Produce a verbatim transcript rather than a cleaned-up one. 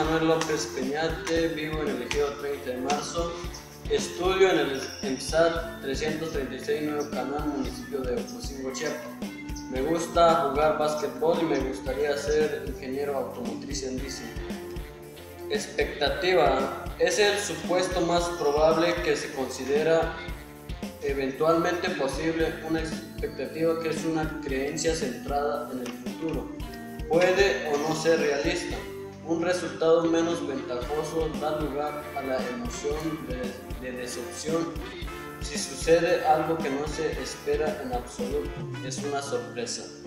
Manuel López Peñate, vivo en el Ejido treinta de marzo, estudio en el EMSAT trescientos treinta y seis Nuevo Canal, municipio de Ocosingo, Chiapas. Me gusta jugar básquetbol y me gustaría ser ingeniero automotriz en diseño. Expectativa: es el supuesto más probable que se considera eventualmente posible. Una expectativa que es una creencia centrada en el futuro. Puede o no ser realista. Un resultado menos ventajoso da lugar a la emoción de, de decepción. Si sucede algo que no se espera en absoluto, es una sorpresa.